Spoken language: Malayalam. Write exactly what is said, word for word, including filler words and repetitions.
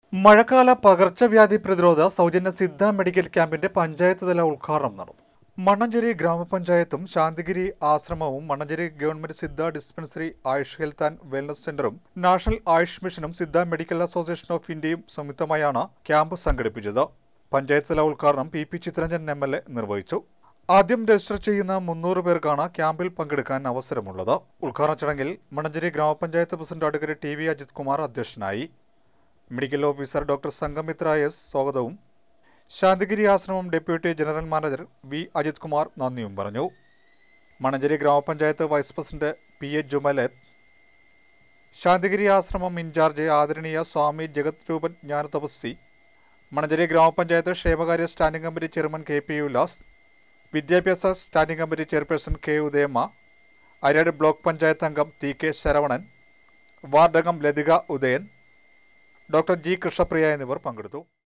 മഴക്കാല പകർച്ചവ്യാധി പ്രതിരോധ സൗജന്യ സിദ്ധ മെഡിക്കൽ ക്യാമ്പിന്റെ പഞ്ചായത്ത് തല ഉദ്ഘാടനം നടന്നു. മണ്ണഞ്ചേരി ഗ്രാമപഞ്ചായത്തും ശാന്തിഗിരി ആശ്രമവും Mannancheri government Siddha dispensary AYUSH health and wellness സെന്ററും നാഷണൽ ആയുഷ് മിഷനും സിദ്ധ മെഡിക്കൽ അസോസിയേഷൻ ഓഫ് ഇന്ത്യയും സംയുക്തമായാണ് ക്യാമ്പ് സംഘടിപ്പിച്ചത്. പഞ്ചായത്ത് തല ഉദ്ഘാടനം P P Chitharanjan M L A നിർവഹിച്ചു. ആദ്യം രജിസ്റ്റർ ചെയ്യുന്ന മുന്നൂറ് പേർക്കാണ് ക്യാമ്പിൽ പങ്കെടുക്കാൻ അവസരമുള്ളത്. ഉദ്ഘാടന ചടങ്ങിൽ മണ്ണഞ്ചേരി ഗ്രാമപഞ്ചായത്ത് president advocate T V Ajith Kumar അധ്യക്ഷനായി. Medical officer doctor Sanghamitra S സ്വാഗതവും ശാന്തിഗിരി ആശ്രമം deputy general manager V Ajith Kumar നന്ദിയും പറഞ്ഞു. മണ്ണഞ്ചേരി ഗ്രാമപഞ്ചായത്ത് vice president P A Jumalath, Santhigiri ആശ്രമം ഇൻചാർജ് ആദരണീയ സ്വാമി ജഗത് രൂപൻ ജ്ഞാനതപസ്വി, മണ്ണഞ്ചേരി ഗ്രാമപഞ്ചായത്ത് ക്ഷേമകാര്യ standing committee chairman K P Ullas, വിദ്യാഭ്യാസ standing committee chairperson K Udayamma, Ariyad block panchayat അംഗം ടി കെ ശരവണൻ, വാർഡംഗം ലതിക ഉദയൻ, ഡോക്ടർ ജി കൃഷ്ണപ്രിയ എന്നിവർ പങ്കെടുത്തു.